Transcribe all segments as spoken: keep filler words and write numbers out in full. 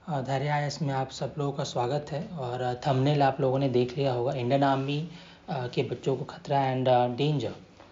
अ, धैर्य आई A S में आप सब लोगों का स्वागत है। और थंबनेल आप लोगों ने देख लिया होगा, इंडियन आर्मी के बच्चों को खतरा and danger.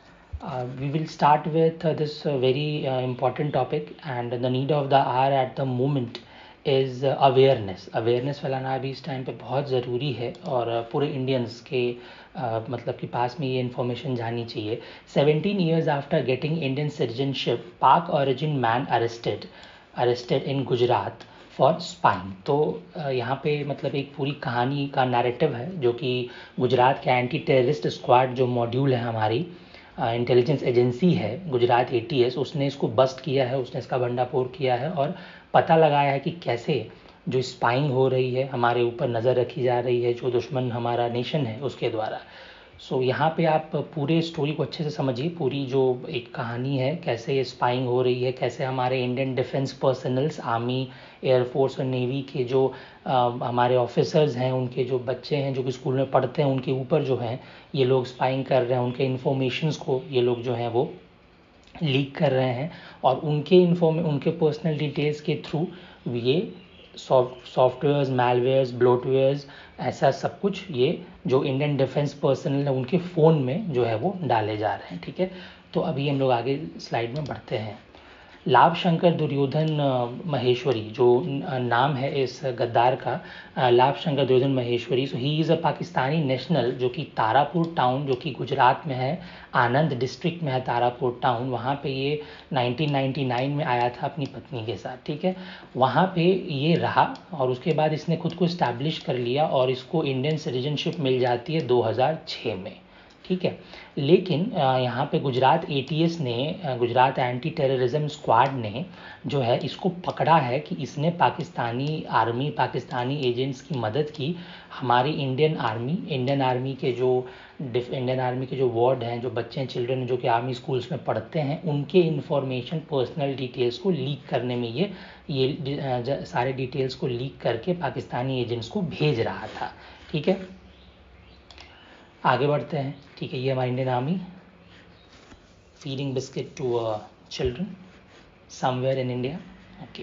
We will start with this very important topic and the need of the hour at the moment is awareness. Awareness फैलाना भी इस टाइम पे बहुत ज़रूरी है और uh, पूरे इंडियंस के uh, मतलब कि पास में ये इन्फॉर्मेशन जानी चाहिए। Seventeen years after getting Indian citizenship, Pak origin man arrested arrested in Gujarat for spying. तो यहाँ पे मतलब एक पूरी कहानी का नैरेटिव है जो कि गुजरात के एंटी टेररिस्ट स्क्वाड जो मॉड्यूल है, हमारी इंटेलिजेंस एजेंसी है गुजरात ए टी एस, उसने इसको बस्ट किया है, उसने इसका भंडाफोड़ किया है और पता लगाया है कि कैसे जो स्पाइंग हो रही है, हमारे ऊपर नज़र रखी जा रही है, जो दुश्मन हमारा नेशन है उसके द्वारा। सो so, यहाँ पे आप पूरे स्टोरी को अच्छे से समझिए। पूरी जो एक कहानी है, कैसे स्पाइंग हो रही है, कैसे हमारे Indian defence personnels, army, air force और नेवी के जो आ, हमारे ऑफिसर्स हैं, उनके जो बच्चे हैं जो कि स्कूल में पढ़ते हैं, उनके ऊपर जो हैं ये लोग स्पाइंग कर रहे हैं, उनके इन्फॉर्मेशंस को ये लोग जो हैं वो लीक कर रहे हैं और उनके इन्फॉर्म उनके पर्सनल डिटेल्स के थ्रू ये सॉफ्ट सॉफ्टवेयर्स, मैलवेयर्स, ब्लोटवेयर्स, ऐसा सब कुछ ये जो इंडियन डिफेंस पर्सनल है उनके फ़ोन में जो है वो डाले जा रहे हैं। ठीक है, तो अभी हम लोग आगे स्लाइड में बढ़ते हैं। लाभ शंकर दुर्योधन महेश्वरी जो नाम है इस गद्दार का, Labh Shankar Duryodhan Maheshwari. So he is a Pakistani national जो कि तारापुर टाउन जो कि गुजरात में है, आनंद डिस्ट्रिक्ट में है तारापुर टाउन। वहाँ पे ये नाइनटीन नाइंटी नाइन में आया था अपनी पत्नी के साथ। ठीक है, वहाँ पे ये रहा और उसके बाद इसने खुद को इस्टेब्लिश कर लिया और इसको इंडियन सिटीजनशिप मिल जाती है दो हज़ार छह में। ठीक है, लेकिन यहाँ पे गुजरात ए टी एस ने, गुजरात एंटी टेररिज्म स्क्वाड ने जो है इसको पकड़ा है कि इसने पाकिस्तानी आर्मी, पाकिस्तानी एजेंट्स की मदद की। हमारी इंडियन आर्मी इंडियन आर्मी के जो इंडियन आर्मी के जो वार्ड हैं, जो बच्चे हैं, चिल्ड्रन जो कि आर्मी स्कूल्स में पढ़ते हैं, उनके इन्फॉर्मेशन, पर्सनल डिटेल्स को लीक करने में ये ये सारे डिटेल्स को लीक करके पाकिस्तानी एजेंट्स को भेज रहा था। ठीक है, आगे बढ़ते हैं। ठीक है, ये हमारी Indian army feeding biscuit to children somewhere in India. Okay,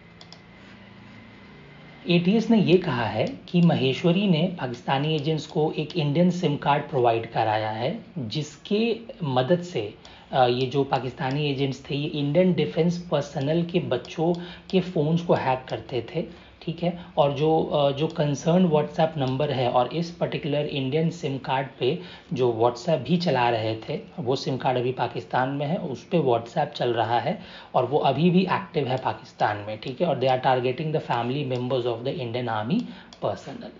A T S ने ये कहा है कि महेश्वरी ने पाकिस्तानी एजेंट्स को एक इंडियन सिम कार्ड प्रोवाइड कराया है, जिसके मदद से ये जो पाकिस्तानी एजेंट्स थे ये इंडियन डिफेंस पर्सनल के बच्चों के फ़ोन्स को हैक करते थे। ठीक है, और जो जो कंसर्न व्हाट्सएप नंबर है और इस पर्टिकुलर इंडियन सिम कार्ड पे जो व्हाट्सएप भी चला रहे थे, वो सिम कार्ड अभी पाकिस्तान में है, उस पर व्हाट्सएप चल रहा है और वो अभी भी एक्टिव है पाकिस्तान में। ठीक है, और they are targeting the family members of the Indian army personnel.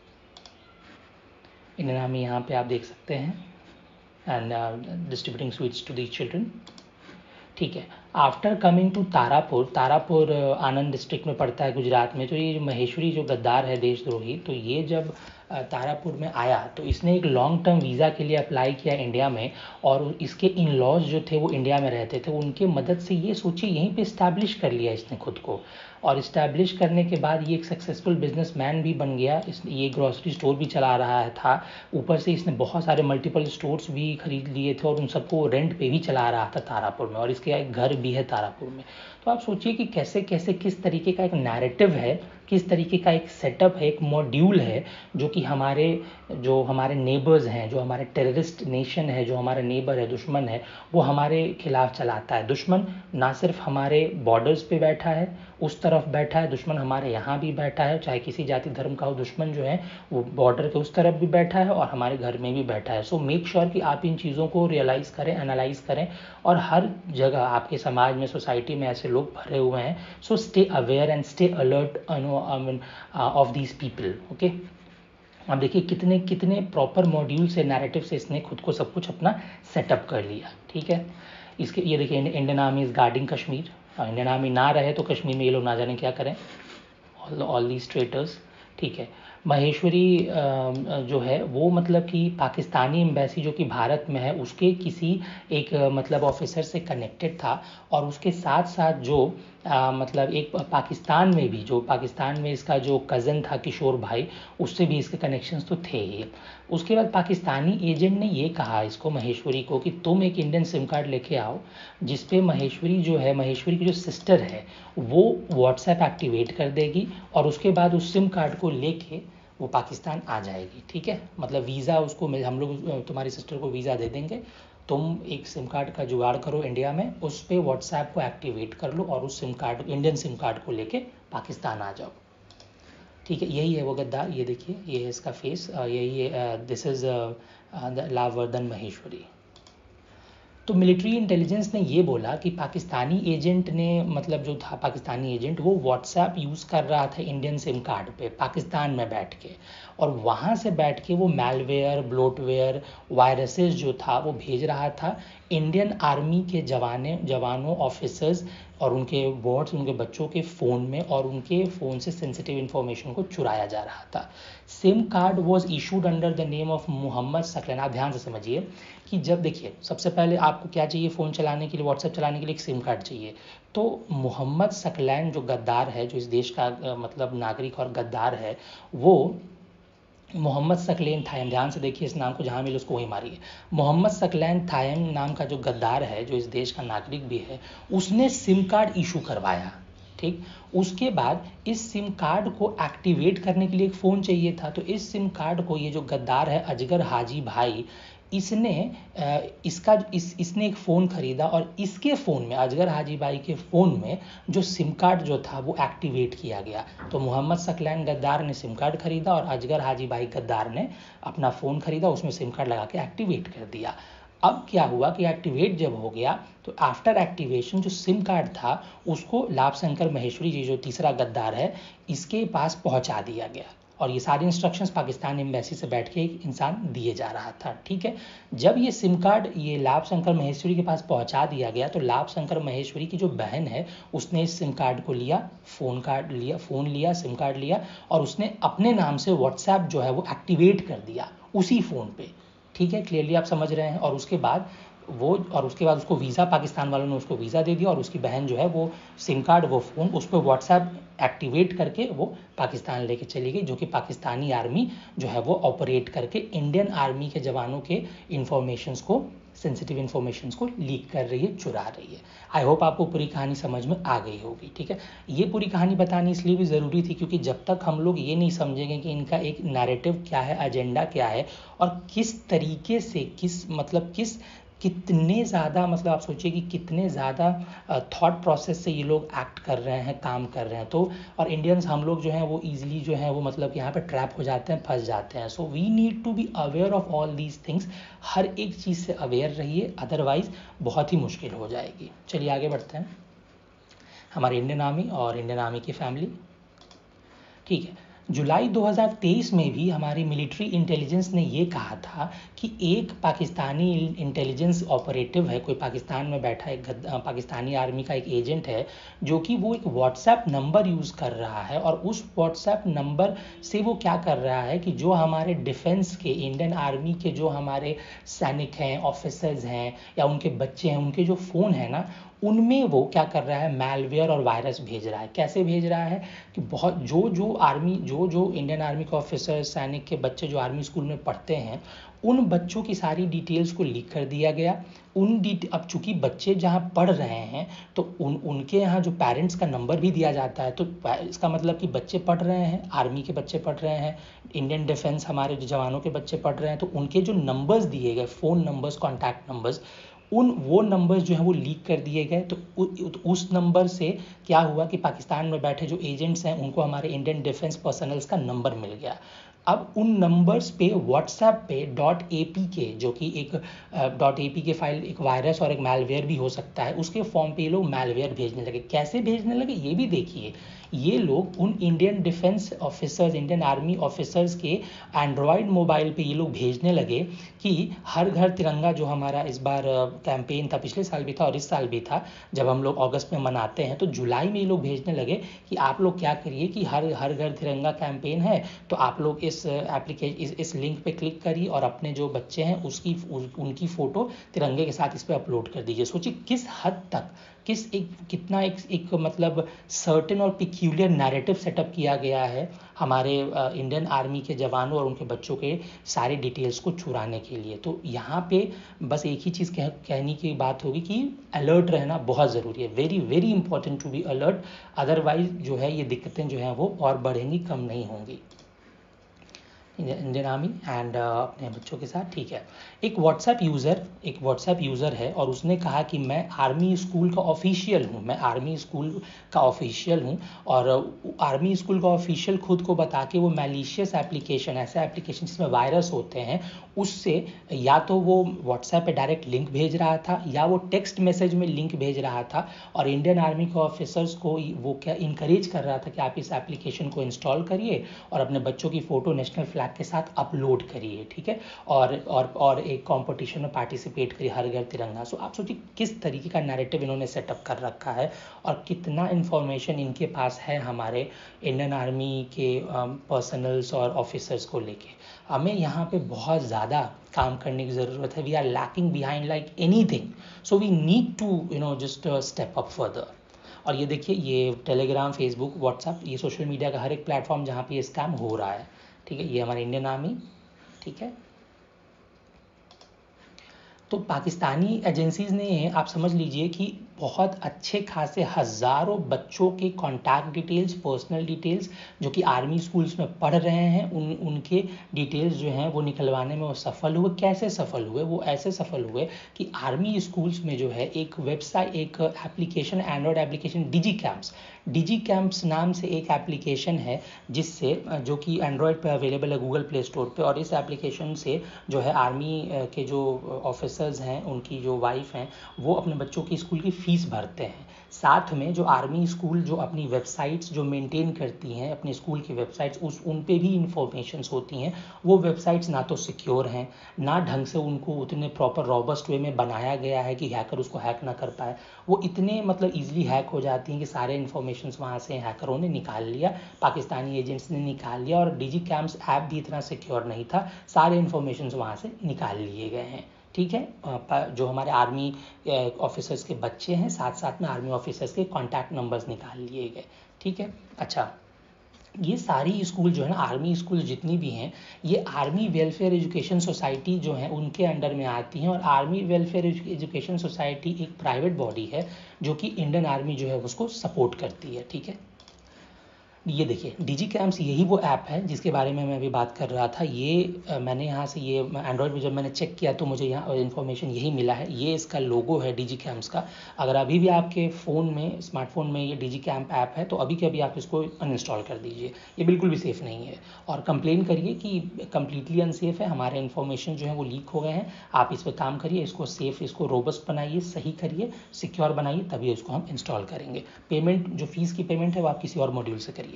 Indian army यहाँ पे आप देख सकते हैं, and distributing sweets to the children. ठीक है, after coming to Tarapur, Tarapur Anand district में पड़ता है गुजरात में। तो ये महेश्वरी जो गद्दार है, देशद्रोही, तो ये जब तारापुर में आया तो इसने एक लॉन्ग टर्म वीज़ा के लिए अप्लाई किया इंडिया में और इसके इन लॉज जो थे वो इंडिया में रहते थे, उनके मदद से ये सोचिए यहीं पे इस्टेब्लिश कर लिया इसने खुद को। और इस्टेब्लिश करने के बाद ये एक सक्सेसफुल बिजनेसमैन भी बन गया। इस ये ग्रॉसरी स्टोर भी चला रहा था, ऊपर से इसने बहुत सारे मल्टीपल स्टोर्स भी खरीद लिए थे और उन सबको रेंट पे भी चला रहा था तारापुर में, और इसके एक घर भी है तारापुर में। तो आप सोचिए कि कैसे कैसे किस तरीके का एक नैरेटिव है, किस तरीके का एक सेटअप है, एक मॉड्यूल है जो कि हमारे जो हमारे नेबर्स हैं, जो हमारे टेररिस्ट नेशन है, जो हमारे नेबर है, दुश्मन है, वो हमारे खिलाफ चलाता है। दुश्मन ना सिर्फ हमारे बॉर्डर्स पे बैठा है, उस तरफ बैठा है, दुश्मन हमारे यहाँ भी बैठा है, चाहे किसी जाति धर्म का हो, दुश्मन जो है वो बॉर्डर के उस तरफ भी बैठा है और हमारे घर में भी बैठा है। सो मेक श्योर कि आप इन चीज़ों को रियलाइज़ करें, एनालाइज करें, और हर जगह आपके समाज में, सोसाइटी में ऐसे लोग भरे हुए हैं। So stay aware and stay alert of these people. Okay, अब देखिए कितने कितने प्रॉपर मॉड्यूल से, नैरेटिव से इसने खुद को सब कुछ अपना सेटअप कर लिया। ठीक है, इसके ये देखिए, Indian army is guarding Kashmir. Indian army ना रहे तो कश्मीर में ये लोग ना जाने क्या करें, ऑल ऑल दीज ट्रेटर्स। ठीक है। महेश्वरी जो है वो मतलब कि पाकिस्तानी एम्बेसी जो कि भारत में है उसके किसी एक मतलब ऑफिसर से कनेक्टेड था, और उसके साथ साथ जो आ, मतलब एक पाकिस्तान में भी जो पाकिस्तान में इसका जो कज़न था किशोर भाई, उससे भी इसके कनेक्शंस तो थे ही। उसके बाद पाकिस्तानी एजेंट ने ये कहा इसको महेश्वरी को कि तुम एक इंडियन सिम कार्ड लेके आओ जिसपे महेश्वरी जो है महेश्वरी की जो सिस्टर है वो व्हाट्सएप एक्टिवेट कर देगी, और उसके बाद उस सिम कार्ड को लेके वो पाकिस्तान आ जाएगी। ठीक है, मतलब वीज़ा उसको हम लोग तुम्हारी सिस्टर को वीज़ा दे देंगे, तुम एक सिम कार्ड का जुगाड़ करो इंडिया में, उस पर व्हाट्सएप को एक्टिवेट कर लो और उस SIM card Indian SIM card को लेके पाकिस्तान आ जाओ। ठीक है, यही है वो गद्दार। ये देखिए, ये है इसका फेस, यही है, दिस इज लावर्धन महेश्वरी। तो मिलिट्री इंटेलिजेंस ने ये बोला कि पाकिस्तानी एजेंट ने मतलब जो था पाकिस्तानी एजेंट वो व्हाट्सएप यूज़ कर रहा था इंडियन सिम कार्ड पे पाकिस्तान में बैठ के, और वहाँ से बैठ के वो मैलवेयर, ब्लोटवेयर, वायरसेस जो था वो भेज रहा था इंडियन आर्मी के जवाने जवानों ऑफिसर्स और उनके बोर्ड्स, उनके बच्चों के फ़ोन में, और उनके फ़ोन से सेंसिटिव इन्फॉर्मेशन को चुराया जा रहा था। SIM card was issued under the name of Mohammad Saqlain. आप ध्यान से समझिए कि जब देखिए सबसे पहले आपको क्या चाहिए फ़ोन चलाने के लिए, व्हाट्सएप चलाने के लिए एक सिम कार्ड चाहिए। तो मोहम्मद सकलैन जो गद्दार है, जो इस देश का मतलब नागरिक और गद्दार है, वो मोहम्मद सकलैन थायम, ध्यान से देखिए इस नाम को, जहाँ मिले उसको वहीं मारिए। मोहम्मद सकलैन थायम नाम का जो गद्दार है, जो इस देश का नागरिक भी है, उसने सिम कार्ड इशू करवाया। ठीक, उसके बाद इस सिम कार्ड को एक्टिवेट करने के लिए एक फ़ोन चाहिए था, तो इस सिम कार्ड को ये जो गद्दार है अजगर हाजी भाई, इसने इसका इस इसने एक फ़ोन ख़रीदा, और इसके फ़ोन में, अजगर हाजी भाई के फ़ोन में जो सिम कार्ड जो था वो एक्टिवेट किया गया। तो मोहम्मद सकलैन गद्दार ने सिम कार्ड ख़रीदा और अजगर हाजी भाई गद्दार ने अपना फ़ोन ख़रीदा, उसमें सिम कार्ड लगा के एक्टिवेट कर दिया। अब क्या हुआ कि एक्टिवेट जब हो गया तो आफ्टर एक्टिवेशन जो सिम कार्ड था उसको लाभ शंकर महेश्वरी जी जो तीसरा गद्दार है इसके पास पहुंचा दिया गया, और ये सारी इंस्ट्रक्शंस पाकिस्तान एम्बेसी से बैठ के एक इंसान दिए जा रहा था। ठीक है, जब ये सिम कार्ड ये लाभ शंकर महेश्वरी के पास पहुंचा दिया गया तो लाभ शंकर महेश्वरी की जो बहन है उसने इस सिम कार्ड को लिया, फ़ोन कार्ड लिया फ़ोन लिया सिम कार्ड लिया, और उसने अपने नाम से व्हाट्सएप जो है वो एक्टिवेट कर दिया उसी फ़ोन पे। ठीक है, क्लियरली आप समझ रहे हैं। और उसके बाद वो और उसके बाद उसको वीज़ा, पाकिस्तान वालों ने उसको वीज़ा दे दिया, और उसकी बहन जो है वो सिम कार्ड, वो फ़ोन, उस पर व्हाट्सएप एक्टिवेट करके वो पाकिस्तान लेके चली गई, जो कि पाकिस्तानी आर्मी जो है वो ऑपरेट करके इंडियन आर्मी के जवानों के इंफॉर्मेशंस को, सेंसिटिव इन्फॉर्मेशंस को लीक कर रही है, चुरा रही है। आई होप आपको पूरी कहानी समझ में आ गई होगी। ठीक है, ये पूरी कहानी बतानी इसलिए भी ज़रूरी थी क्योंकि जब तक हम लोग ये नहीं समझेंगे कि इनका एक नैरेटिव क्या है, एजेंडा क्या है, और किस तरीके से, किस मतलब किस कितने ज़्यादा, मतलब आप सोचिए कि कितने ज़्यादा थॉट प्रोसेस से ये लोग एक्ट कर रहे हैं, काम कर रहे हैं। तो और इंडियंस हम लोग जो हैं वो ईजिली जो है वो मतलब यहाँ पे ट्रैप हो जाते हैं, फंस जाते हैं। So we need to be aware of all these things. हर एक चीज़ से अवेयर रहिए, अदरवाइज बहुत ही मुश्किल हो जाएगी। चलिए आगे बढ़ते हैं, हमारे इंडियन आर्मी और इंडियन आर्मी की फैमिली। ठीक है, जुलाई दो हज़ार तेईस में भी हमारी मिलिट्री इंटेलिजेंस ने ये कहा था कि एक पाकिस्तानी इंटेलिजेंस ऑपरेटिव है, कोई पाकिस्तान में बैठा एक पाकिस्तानी आर्मी का एक एजेंट है, जो कि वो एक व्हाट्सएप नंबर यूज़ कर रहा है, और उस व्हाट्सएप नंबर से वो क्या कर रहा है कि जो हमारे डिफेंस के, इंडियन आर्मी के जो हमारे सैनिक हैं, ऑफिसर्स हैं, या उनके बच्चे हैं, उनके जो फ़ोन है ना, उनमें वो क्या कर रहा है, मैलवेयर और वायरस भेज रहा है। कैसे भेज रहा है कि बहुत जो जो आर्मी जो जो इंडियन आर्मी के ऑफिसर, सैनिक के बच्चे जो आर्मी स्कूल में पढ़ते हैं, उन बच्चों की सारी डिटेल्स को लीक कर दिया गया। उन डिटे अब चूंकि बच्चे जहाँ पढ़ रहे हैं तो उन उनके यहाँ जो पेरेंट्स का नंबर भी दिया जाता है, तो इसका मतलब कि बच्चे पढ़ रहे हैं, आर्मी के बच्चे पढ़ रहे हैं, इंडियन डिफेंस हमारे जो जवानों के बच्चे पढ़ रहे हैं, तो उनके जो नंबर्स दिए गए, फ़ोन नंबर्स, कॉन्टैक्ट नंबर्स, उन वो नंबर्स जो हैं वो लीक कर दिए गए। तो उ, उस नंबर से क्या हुआ कि पाकिस्तान में बैठे जो एजेंट्स हैं उनको हमारे इंडियन डिफेंस पर्सनल्स का नंबर मिल गया। अब उन नंबर्स पे व्हाट्सएप पे डॉट ए पी के, जो कि एक dot A P K file एक वायरस और एक मैलवेयर भी हो सकता है, उसके फॉर्म पे ये लोग मैलवेयर भेजने लगे। कैसे भेजने लगे ये भी देखिए। ये लोग उन Indian defence officers, Indian army officers के एंड्रॉयड मोबाइल पे ये लोग भेजने लगे कि हर घर तिरंगा जो हमारा इस बार कैंपेन था, पिछले साल भी था और इस साल भी था, जब हम लोग अगस्त में मनाते हैं, तो जुलाई में ये लोग भेजने लगे कि आप लोग क्या करिए कि हर हर घर तिरंगा कैंपेन है, तो आप लोग इस एप्लीकेशन इस, इस लिंक पे क्लिक करिए और अपने जो बच्चे हैं उसकी उस, उनकी फ़ोटो तिरंगे के साथ इस पर अपलोड कर दीजिए। सोचिए किस हद तक, किस एक कितना एक, एक मतलब सर्टेन और पिक्यूलियर नैरेटिव सेटअप किया गया है हमारे इंडियन आर्मी के जवानों और उनके बच्चों के सारे डिटेल्स को चुराने के लिए। तो यहाँ पे बस एक ही चीज़ कह, कहने की बात होगी कि अलर्ट रहना बहुत ज़रूरी है। Very very important to be alert, otherwise जो है ये दिक्कतें जो हैं वो और बढ़ेंगी, कम नहीं होंगी इंडियन आर्मी एंड अपने बच्चों के साथ। ठीक है, एक व्हाट्सएप यूज़र एक व्हाट्सएप यूज़र है और उसने कहा कि मैं आर्मी स्कूल का ऑफिशियल हूँ, मैं आर्मी स्कूल का ऑफिशियल हूँ, और आर्मी स्कूल का ऑफिशियल खुद को बता के वो मैलिशियस एप्लीकेशन, ऐसे एप्लीकेशन जिसमें वायरस होते हैं, उससे या तो वो व्हाट्सएप पे डायरेक्ट लिंक भेज रहा था या वो टेक्स्ट मैसेज में लिंक भेज रहा था और इंडियन आर्मी के ऑफिसर्स को वो क्या इनकरेज कर रहा था कि आप इस एप्लीकेशन को इंस्टॉल करिए और अपने बच्चों की फ़ोटो नेशनल फ्लैग के साथ अपलोड करिए। ठीक है, और और और एक कंपटीशन में पार्टिसिपेट करिए, हर घर तिरंगा। सो आप सोचिए किस तरीके का नैरेटिव इन्होंने सेटअप कर रखा है और कितना इन्फॉर्मेशन इनके पास है हमारे इंडियन आर्मी के पर्सनल्स और ऑफिसर्स को लेके। हमें यहाँ पे बहुत ज़्यादा काम करने की ज़रूरत है। We are lacking behind like anything, so we need to you know just step up further. और ये देखिए, ये टेलीग्राम, फेसबुक, व्हाट्सएप, ये सोशल मीडिया का हर एक प्लेटफॉर्म जहाँ पे ये स्कैम हो रहा है। ठीक है, ये हमारे इंडियन आर्मी। ठीक है, तो पाकिस्तानी एजेंसीज़ ने, आप समझ लीजिए कि बहुत अच्छे खासे हज़ारों बच्चों के कॉन्टैक्ट डिटेल्स, पर्सनल डिटेल्स जो कि आर्मी स्कूल्स में पढ़ रहे हैं, उन उनके डिटेल्स जो हैं वो निकलवाने में वो सफल हुए। कैसे सफल हुए? वो ऐसे सफल हुए कि आर्मी स्कूल्स में जो है एक वेबसाइट, एक application, Android application Digi camps Digi camps नाम से एक एप्लीकेशन है, जिससे जो कि एंड्रॉयड पे अवेलेबल है गूगल प्ले स्टोर पे, और इस एप्लीकेशन से जो है आर्मी के जो ऑफिसर्स हैं, उनकी जो वाइफ हैं, वो अपने बच्चों की स्कूल की फ़ीस भरते हैं। साथ में जो आर्मी स्कूल जो अपनी वेबसाइट्स जो मेंटेन करती हैं, अपने स्कूल की वेबसाइट्स, उस उन पे भी इंफॉर्मेशंस होती हैं। वो वेबसाइट्स ना तो सिक्योर हैं, ना ढंग से उनको उतने प्रॉपर रॉबस्ट वे में बनाया गया है कि हैकर उसको हैक ना कर पाए। वो इतने मतलब ईजिली हैक हो जाती हैं कि सारे इन्फॉर्मेशंस वहाँ से हैकरों ने निकाल लिया, पाकिस्तानी एजेंट्स ने निकाल लिया, और डिजी कैंप्स ऐप भी इतना सिक्योर नहीं था, सारे इन्फॉर्मेशंस वहाँ से निकाल लिए गए हैं। ठीक है, जो हमारे आर्मी ऑफिसर्स के बच्चे हैं, साथ साथ में आर्मी ऑफिसर्स के कॉन्टैक्ट नंबर्स निकाल लिए गए। ठीक है, अच्छा, ये सारी स्कूल जो है ना, आर्मी स्कूल जितनी भी हैं, ये आर्मी वेलफेयर एजुकेशन सोसाइटी जो है उनके अंडर में आती हैं। और आर्मी वेलफेयर एजुकेशन सोसाइटी एक प्राइवेट बॉडी है जो कि इंडियन आर्मी जो है उसको सपोर्ट करती है। ठीक है, ये देखिए, डिजी कैंप्स यही वो ऐप है जिसके बारे में मैं अभी बात कर रहा था। ये आ, मैंने यहाँ से ये एंड्रॉयड में जब मैंने चेक किया तो मुझे यहाँ इन्फॉर्मेशन यही मिला है। ये इसका लोगो है डिजी कैंप्स का। अगर अभी भी आपके फ़ोन में, स्मार्टफोन में ये डिजी कैंप ऐप है तो अभी के अभी आप इसको अनइंस्टॉल कर दीजिए। ये बिल्कुल भी सेफ़ नहीं है, और कंप्लेन करिए कि कम्प्लीटली अनसेफ है, हमारे इन्फॉर्मेशन जो है वो लीक हो गए हैं। आप इस पर काम करिए, इसको सेफ़, इसको रोबस्ट बनाइए, सही करिए, सिक्योर बनाइए, तभी इसको हम इंस्टॉल करेंगे। पेमेंट, जो फीस की पेमेंट है वो आप किसी और मॉड्यूल से करिए।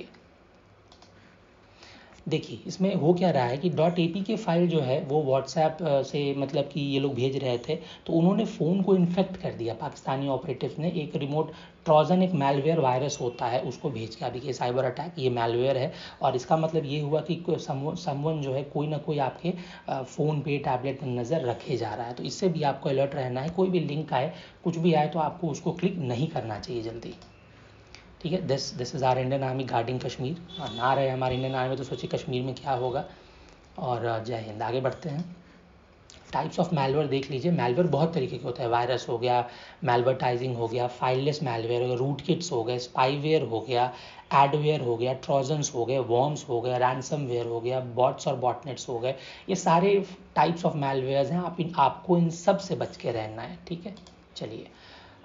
देखिए, इसमें हो क्या रहा है कि dot A P K file जो है वो व्हाट्सएप से मतलब कि ये लोग भेज रहे थे, तो उन्होंने फ़ोन को इन्फेक्ट कर दिया। पाकिस्तानी ऑपरेटिव्स ने एक रिमोट ट्रोजन, एक मैलवेयर वायरस होता है, उसको भेज के, अभी ये साइबर अटैक, ये मैलवेयर है। और इसका मतलब ये हुआ कि समवन जो है, कोई ना कोई आपके फ़ोन पे, टैबलेट में नज़र रखे जा रहा है। तो इससे भी आपको अलर्ट रहना है। कोई भी लिंक आए, कुछ भी आए, तो आपको उसको क्लिक नहीं करना चाहिए जल्दी। ठीक है, this this is our Indian army guarding Kashmir. ना रहे हमारे इंडियन आर्मी तो सोचिए कश्मीर में क्या होगा। और जय हिंद। आगे बढ़ते हैं। टाइप्स ऑफ मैलवेयर देख लीजिए। मैलवेयर बहुत तरीके के होते हैं। वायरस हो गया, मैलवर्टाइजिंग हो गया, फाइललेस मैलवेयर हो गया, रूट किट्स हो गए, स्पाईवेयर हो गया, एडवेयर हो गया, ट्रोजन्स हो गए, वॉर्म्स हो गया, रैंसमवेयर हो गया, बॉट्स और बॉटनेट्स हो गए। ये सारे टाइप्स ऑफ मैलवेयर्स हैं। आप इन आपको इन सब से बच के रहना है। ठीक है, चलिए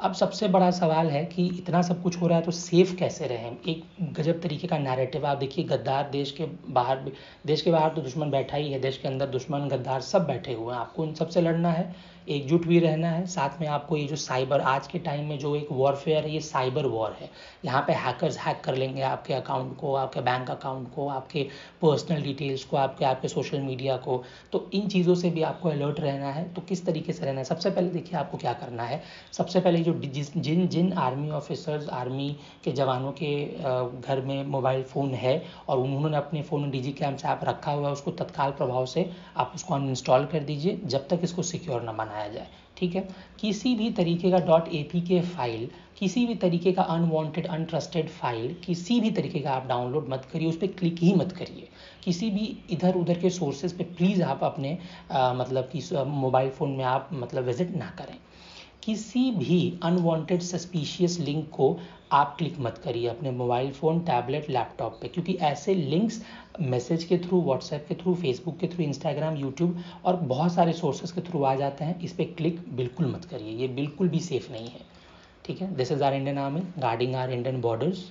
अब सबसे बड़ा सवाल है कि इतना सब कुछ हो रहा है तो सेफ कैसे रहें। एक गजब तरीके का नैरेटिव आप देखिए, गद्दार देश के बाहर, देश के बाहर तो दुश्मन बैठा ही है, देश के अंदर दुश्मन गद्दार सब बैठे हुए हैं। आपको इन सबसे लड़ना है, एकजुट भी रहना है। साथ में आपको ये जो साइबर, आज के टाइम में जो एक वॉरफेयर है, ये साइबर वॉर है। यहाँ पे हैकर्स हैक कर लेंगे आपके अकाउंट को, आपके बैंक अकाउंट को, आपके पर्सनल डिटेल्स को, आपके आपके सोशल मीडिया को। तो इन चीज़ों से भी आपको अलर्ट रहना है। तो किस तरीके से रहना है, सबसे पहले देखिए आपको क्या करना है। सबसे पहले जो जिस जिन जिन आर्मी ऑफिसर्स, आर्मी के जवानों के घर में मोबाइल फ़ोन है और उन्होंने अपने फ़ोन में डिजी कैम्स ऐप रखा हुआ है, उसको तत्काल प्रभाव से आप उसको अनइंस्टॉल कर दीजिए जब तक इसको सिक्योर ना बनाया जाए। ठीक है, किसी भी तरीके का dot A P K file, किसी भी तरीके का अनवांटेड अनट्रस्टेड फाइल, किसी भी तरीके का आप डाउनलोड मत करिए, उस पर क्लिक ही मत करिए। किसी भी इधर उधर के सोर्सेज पे प्लीज़ आप अपने आ, मतलब कि मोबाइल फ़ोन में आप मतलब विजिट ना करें। किसी भी अनवांटेड सस्पिशियस लिंक को आप क्लिक मत करिए अपने मोबाइल फ़ोन, टैबलेट, लैपटॉप पे, क्योंकि ऐसे लिंक्स मैसेज के थ्रू, व्हाट्सएप के थ्रू, फेसबुक के थ्रू, इंस्टाग्राम, यूट्यूब और बहुत सारे सोर्सेज के थ्रू आ जाते हैं। इस पर क्लिक बिल्कुल मत करिए, ये बिल्कुल भी सेफ नहीं है। ठीक है, this is our Indian army guarding our Indian borders.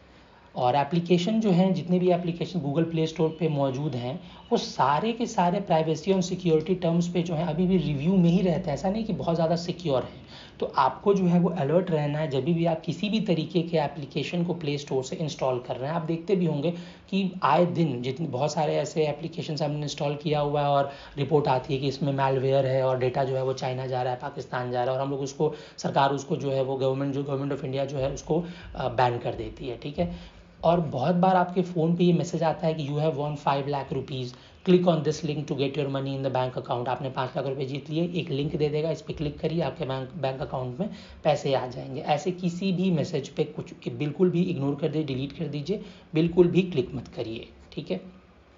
और एप्लीकेशन जो हैं, जितने भी एप्लीकेशन गूगल प्ले स्टोर पे मौजूद हैं, वो सारे के सारे प्राइवेसी और सिक्योरिटी टर्म्स पे जो है अभी भी रिव्यू में ही रहते हैं। ऐसा नहीं कि बहुत ज़्यादा सिक्योर है। तो आपको जो है वो अलर्ट रहना है जब भी आप किसी भी तरीके के एप्लीकेशन को प्ले स्टोर से इंस्टॉल कर रहे हैं। आप देखते भी होंगे कि आए दिन जितने बहुत सारे ऐसे एप्लीकेशन हमने इंस्टॉल किया हुआ है और रिपोर्ट आती है कि इसमें मैलवेयर है और डेटा जो है वो चाइना जा रहा है, पाकिस्तान जा रहा है, और हम लोग उसको, सरकार उसको जो है वो गवर्नमेंट जो गवर्नमेंट ऑफ इंडिया जो है उसको बैन कर देती है। ठीक है, और बहुत बार आपके फ़ोन पे ये मैसेज आता है कि you have won five lakh rupees, click on this link to get your money in the bank account. आपने पाँच लाख रुपए जीत लिए, एक लिंक दे देगा, इस पर क्लिक करिए, आपके बैंक बैंक अकाउंट में पैसे आ जाएंगे। ऐसे किसी भी मैसेज पे कुछ बिल्कुल भी इग्नोर कर दीजिए, डिलीट कर दीजिए, बिल्कुल भी क्लिक मत करिए। ठीक है,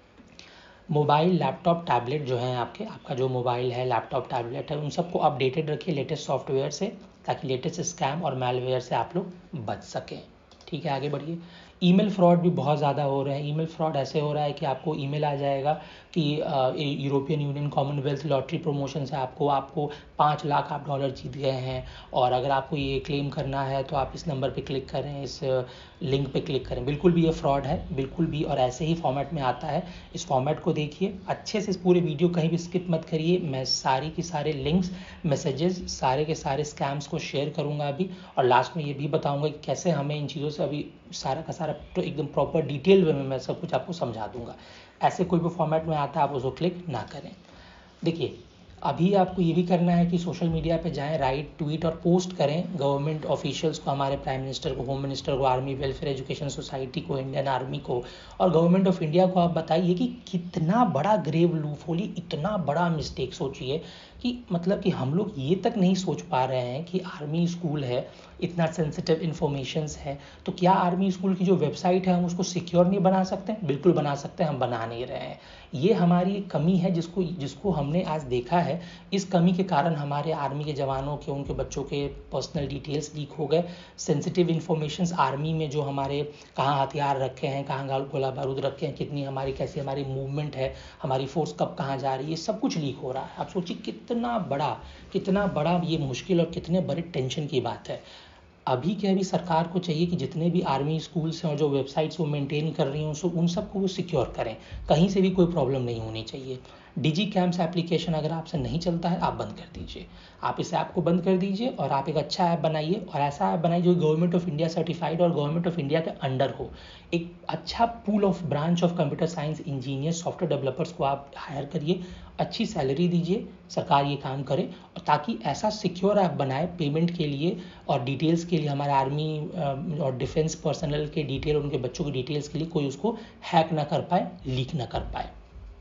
मोबाइल, लैपटॉप, टैबलेट जो है आपके, आपका जो मोबाइल है, लैपटॉप, टैबलेट है, उन सबको अपडेटेड रखिए लेटेस्ट सॉफ्टवेयर से, ताकि लेटेस्ट स्कैम और मैलवेयर से आप लोग बच सकें। ठीक है, आगे बढ़िए। ईमेल फ्रॉड भी बहुत ज़्यादा हो रहे हैं। ईमेल फ्रॉड ऐसे हो रहा है कि आपको ईमेल आ जाएगा कि European Union Commonwealth lottery promotion से आपको आपको पाँच लाख आप डॉलर जीत गए हैं, और अगर आपको ये क्लेम करना है तो आप इस नंबर पे क्लिक करें, इस लिंक पे क्लिक करें। बिल्कुल भी ये फ्रॉड है, बिल्कुल भी, और ऐसे ही फॉर्मेट में आता है। इस फॉर्मेट को देखिए अच्छे से, इस पूरे वीडियो कहीं भी स्किप मत करिए। मैं सारी की सारे लिंक्स, मैसेजेस, सारे के सारे स्कैम्स को शेयर करूँगा अभी, और लास्ट में ये भी बताऊँगा कि कैसे हमें इन चीज़ों से अभी सारा का सारा तो एकदम प्रॉपर डिटेल वे में मैं सब कुछ आपको समझा दूंगा। ऐसे कोई भी फॉर्मेट में आता है आप उसको क्लिक ना करें। देखिए, अभी आपको ये भी करना है कि सोशल मीडिया पे जाएं, राइट, ट्वीट और पोस्ट करें गवर्नमेंट ऑफिशियल्स को, हमारे प्राइम मिनिस्टर को, होम मिनिस्टर को, आर्मी वेलफेयर एजुकेशन सोसाइटी को, इंडियन आर्मी को और गवर्नमेंट ऑफ इंडिया को। आप बताइए कि कितना बड़ा ग्रेव लूपहोल, इतना बड़ा मिस्टेक। सोचिए कि मतलब कि हम लोग ये तक नहीं सोच पा रहे हैं कि आर्मी स्कूल है, इतना सेंसिटिव इन्फॉर्मेशंस है, तो क्या आर्मी स्कूल की जो वेबसाइट है हम उसको सिक्योर नहीं बना सकते? बिल्कुल बना सकते हैं, हम बना नहीं रहे हैं। ये हमारी एक कमी है जिसको जिसको हमने आज देखा है। इस कमी के कारण हमारे आर्मी के जवानों के, उनके बच्चों के पर्सनल डिटेल्स लीक हो गए। सेंसिटिव इन्फॉर्मेशंस आर्मी में जो हमारे कहाँ हथियार रखे हैं, कहाँ गोला बारूद रखे हैं, कितनी हमारी, कैसी हमारी मूवमेंट है, हमारी फोर्स कब कहाँ जा रही है, ये सब कुछ लीक हो रहा है। आप सोचिए कितना बड़ा कितना बड़ा ये मुश्किल और कितने बड़े टेंशन की बात है। अभी के अभी सरकार को चाहिए कि जितने भी आर्मी स्कूल्स हैं और जो वेबसाइट्स वो मेंटेन कर रही हैं उन सबको वो सिक्योर करें, कहीं से भी कोई प्रॉब्लम नहीं होनी चाहिए। डिजी कैम्प्स एप्लीकेशन अगर आपसे नहीं चलता है, आप बंद कर दीजिए। आप इस ऐप को बंद कर दीजिए और आप एक अच्छा ऐप बनाइए, और ऐसा ऐप बनाइए जो गवर्नमेंट ऑफ इंडिया सर्टिफाइड और गवर्नमेंट ऑफ इंडिया के अंडर हो। एक अच्छा pool of branch of computer science engineer, software developers को आप हायर करिए, अच्छी सैलरी दीजिए, सरकार ये काम करे, और ताकि ऐसा सिक्योर ऐप बनाए पेमेंट के लिए और डिटेल्स के लिए, हमारे आर्मी और डिफेंस पर्सनल के डिटेल, उनके बच्चों की डिटेल्स के लिए कोई उसको हैक ना कर पाए, लीक ना कर पाए।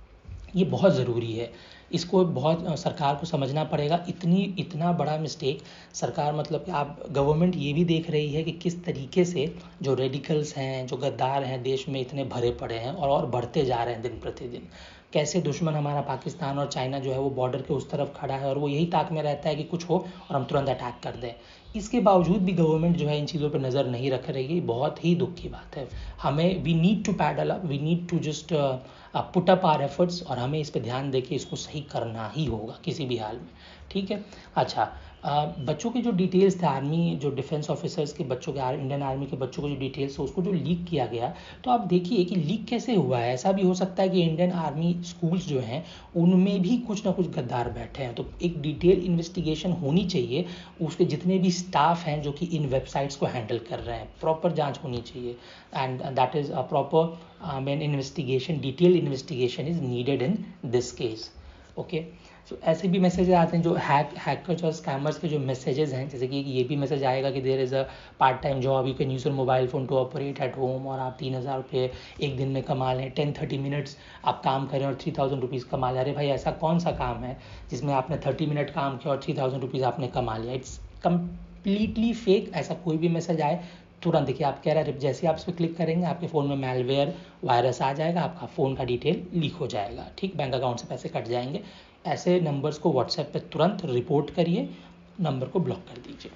ये बहुत ज़रूरी है, इसको बहुत सरकार को समझना पड़ेगा। इतनी इतना बड़ा मिस्टेक सरकार, मतलब कि आप गवर्नमेंट ये भी देख रही है कि किस तरीके से जो रेडिकल्स हैं, जो गद्दार हैं, देश में इतने भरे पड़े हैं और और बढ़ते जा रहे हैं दिन प्रतिदिन। कैसे दुश्मन हमारा पाकिस्तान और चाइना जो है वो बॉर्डर के उस तरफ खड़ा है और वो यही ताक में रहता है कि कुछ हो और हम तुरंत अटैक कर दें। इसके बावजूद भी गवर्नमेंट जो है इन चीज़ों पर नज़र नहीं रख रही है। बहुत ही दुख की बात है। हमें we need to paddle up, we need to just put up our efforts, और हमें इस पर ध्यान देके इसको सही करना ही होगा किसी भी हाल में। ठीक है, अच्छा, बच्चों के जो डिटेल्स थे, आर्मी जो डिफेंस ऑफिसर्स के बच्चों के, इंडियन आर्मी के बच्चों के जो डिटेल्स थे उसको जो लीक किया गया, तो आप देखिए कि लीक कैसे हुआ है। ऐसा भी हो सकता है कि इंडियन आर्मी स्कूल्स जो हैं उनमें भी कुछ ना कुछ गद्दार बैठे हैं। तो एक डिटेल इन्वेस्टिगेशन होनी चाहिए, उसके जितने भी स्टाफ हैं जो कि इन वेबसाइट्स को हैंडल कर रहे हैं, प्रॉपर जांच होनी चाहिए। And that is a proper main investigation, detail investigation is needed in this case. Okay, so ऐसे भी मैसेजेस आते हैं जो हैक हैकर्स और स्कैमर्स के जो मैसेजेस हैं, जैसे कि ये भी मैसेज आएगा कि there is a part time job, you can use your mobile phone to operate at home, और आप तीन हज़ार रुपये एक दिन में कमा लें, टेन थर्टी मिनट्स आप काम करें और थ्री थाउजेंड रुपीज़ कमा लें। अरे भाई, ऐसा कौन सा काम है जिसमें आपने थर्टी मिनट काम किया और थ्री थाउजेंड रुपीज़ आपने कमा लिया? It's completely fake. ऐसा कोई भी मैसेज आए तुरंत देखिए आप कह रहा है, जैसे आप इस पर क्लिक करेंगे आपके फ़ोन में मैलवेयर वायरस आ जाएगा, आपका फ़ोन का डिटेल लीक हो जाएगा, ठीक, बैंक अकाउंट से पैसे कट जाएंगे। ऐसे नंबर्स को व्हाट्सएप पे तुरंत रिपोर्ट करिए, नंबर को ब्लॉक कर दीजिए।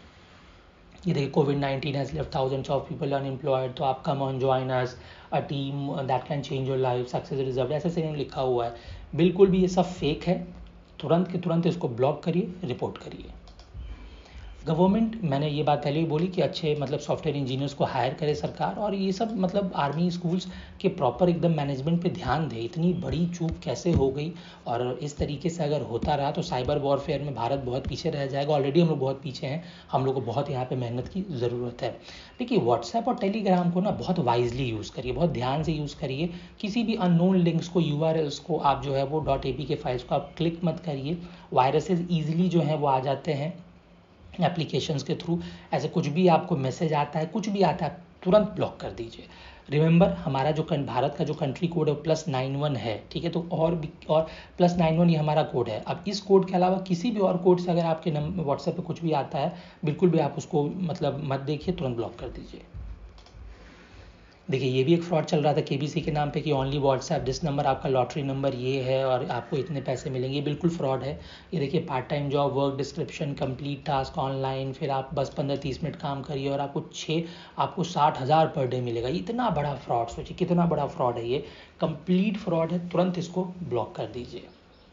ये देखिए, COVID nineteen has left thousands of people unemployed, तो आप come on join us a team that can change your life, success reserve, ऐसे से लिखा हुआ है। बिल्कुल भी ये सब फेक है, तुरंत के तुरंत इसको ब्लॉक करिए, रिपोर्ट करिए। गवर्नमेंट, मैंने ये बात पहले ही बोली कि अच्छे मतलब सॉफ्टवेयर इंजीनियर्स को हायर करे सरकार, और ये सब मतलब आर्मी स्कूल्स के प्रॉपर एकदम मैनेजमेंट पे ध्यान दे। इतनी बड़ी चूक कैसे हो गई, और इस तरीके से अगर होता रहा तो साइबर वॉरफेयर में भारत बहुत पीछे रह जाएगा। ऑलरेडी हम लोग बहुत पीछे हैं, हम लोग को बहुत यहाँ पे मेहनत की ज़रूरत है। देखिए, व्हाट्सएप और टेलीग्राम को ना बहुत वाइजली यूज़ करिए, बहुत ध्यान से यूज़ करिए। किसी भी अननोन लिंक्स को, यू आर एल्स को आप जो है वो dot A P K files को आप क्लिक मत करिए। वायरसेस ईजिली जो है वो आ जाते हैं एप्लीकेशंस के थ्रू। ऐसे कुछ भी आपको मैसेज आता है, कुछ भी आता है, तुरंत ब्लॉक कर दीजिए। रिमेंबर, हमारा जो भारत का जो कंट्री कोड है प्लस नाइन वन है, ठीक है, तो और भी, और प्लस नाइन वन ये हमारा कोड है। अब इस कोड के अलावा किसी भी और कोड से अगर आपके नंबर व्हाट्सएप पे कुछ भी आता है, बिल्कुल भी आप उसको मतलब मत देखिए, तुरंत ब्लॉक कर दीजिए। देखिए, ये भी एक फ्रॉड चल रहा था केबीसी के नाम पे कि ओनली व्हाट्सएप दिस नंबर, आपका लॉटरी नंबर ये है और आपको इतने पैसे मिलेंगे। ये बिल्कुल फ्रॉड है। ये देखिए, part time job, work description, complete task online, फिर आप बस पंद्रह तीस मिनट काम करिए और आपको छः आपको साठ हज़ार पर डे मिलेगा। इतना बड़ा फ्रॉड, सोचिए कितना बड़ा फ्रॉड है ये, कंप्लीट फ्रॉड है। तुरंत इसको ब्लॉक कर दीजिए।